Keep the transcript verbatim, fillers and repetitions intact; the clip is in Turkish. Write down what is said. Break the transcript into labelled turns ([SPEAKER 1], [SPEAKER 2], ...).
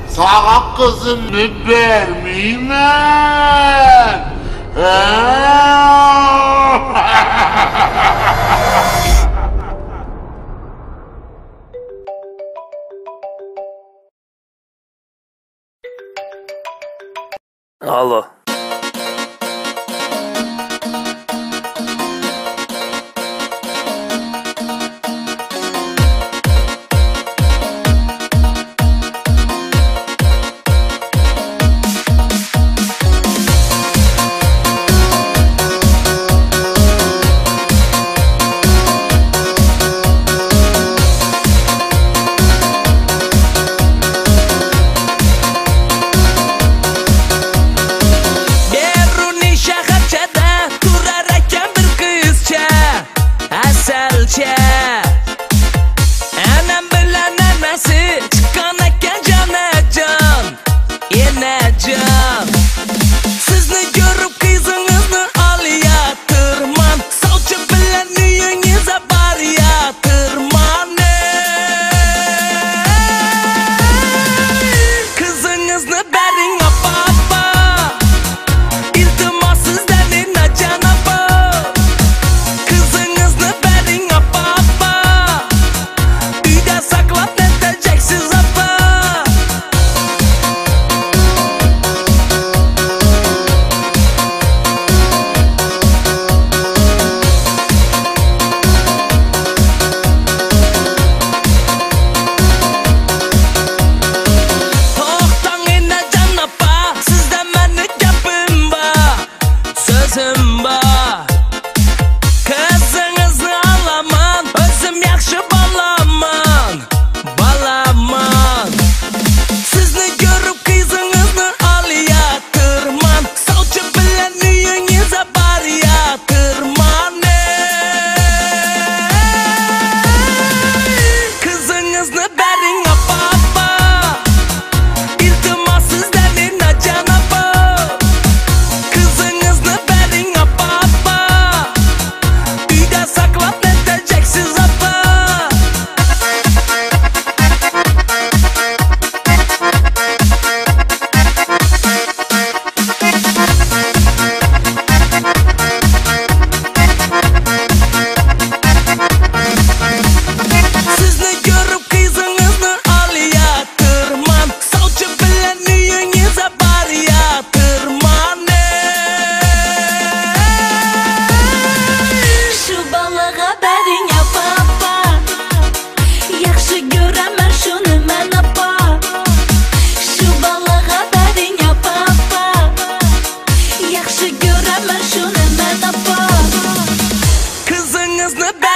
[SPEAKER 1] Sana kızımı vermeyeyim.
[SPEAKER 2] Alo.
[SPEAKER 3] Anam bilan anasi chiqqan ekan jonajon, enajon. Sizni ko'rib qizingizni olayotirman, sovchi bilan uyingizga borayotirman. Qizingizni bering opa opa, iltimos sizdan enajon opa. Qizingizni bering opa opa, uyda saqlab netajaksiz opa. To'xtang enajon opa, sizda meni gapim bor, so'zim bor. Qizingizni olaman, o'zim yaxshi bolaman, bolaman. Sizni ko'rib qizingizni olayotirman, sovchi bilan uyingizga borayotirman. Qizingizni bering opa opa, iltimos sizdan enajon opa. Qizingizni bering opa opa, uyda saqlab netajaksiz opa. Sizni ko'rib qizingizni olayotirman, sovchi bilan uyingizga borayotirman.
[SPEAKER 4] Shu bolaga bering opa opa, yaxshi ko'raman shuni men opa. Shu bolaga bering opa opa, yaxshi ko'raman shuni men opa.
[SPEAKER 3] Qizingizni